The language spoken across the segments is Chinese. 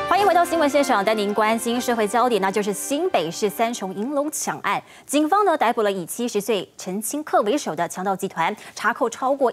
欢迎回到新闻现场，带您关心社会焦点，那就是新北市三重银楼抢案。警方逮捕了以70岁陈清克为首的强盗集团，查扣超过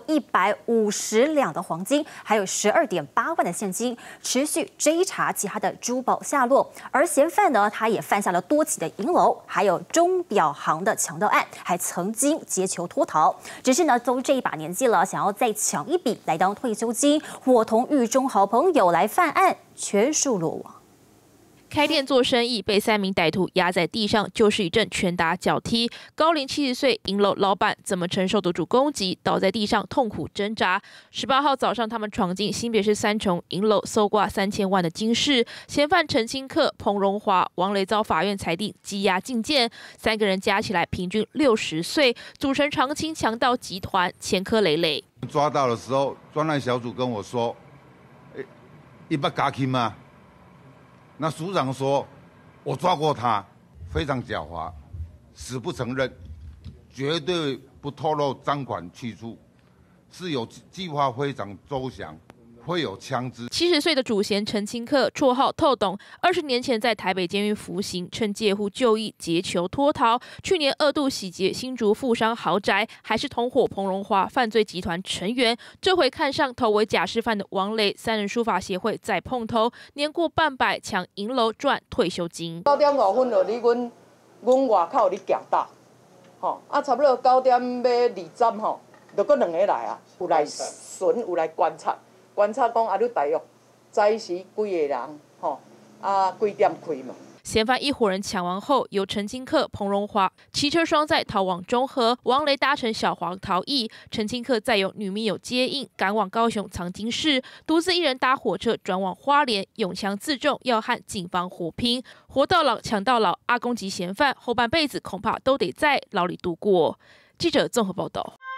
150两的黄金，还有12.8万的现金，持续追查其他的珠宝下落。而嫌犯他也犯下了多起的银楼，还有钟表行的强盗案，还曾经劫囚脱逃。只是都这一把年纪了，想要再抢一笔来当退休金，伙同狱中好朋友来犯案。全数落网。 开店做生意被3名歹徒压在地上，就是一阵拳打脚踢。高龄70岁银楼老板怎么承受得住攻击？倒在地上痛苦挣扎。18号早上，他们闯进新北市三重银楼，搜刮3000万的金饰。嫌犯陈清克、彭荣华、王雷遭法院裁定羁押禁见。3个人加起来平均60岁，组成长青强盗集团，前科累累。 抓到的时候，专案小组跟我说。一把嘎起吗？那署长说，我抓过他，非常狡猾，死不承认，绝对不透露赃款去处，是有计划非常周详，会有枪支。 70岁的主嫌陈清克，绰号透董，20年前在台北监狱服刑，趁戒护就义劫囚脱逃。去年2度洗劫新竹富商豪宅，还是同伙彭荣华犯罪集团成员。这回看上头为假释犯的王雷，3人书法协会再碰头，年过半百抢银楼赚退休金。 9点5分就伫阮外口咧行道，差不多9点要20吼，就搁2个来啊，有来巡，有来观察。观察讲你大约早时几个人，几点开门？ 嫌犯一伙人抢完后，由陈清克、彭荣华骑车双载逃往中和，王雷搭乘小黄逃逸。陈清克再由女密友接应，赶往高雄藏金市，独自一人搭火车转往花莲，用枪自重，要和警方火拼。活到老，抢到老，阿公级嫌犯后半辈子恐怕都得在牢里度过。记者综合报道。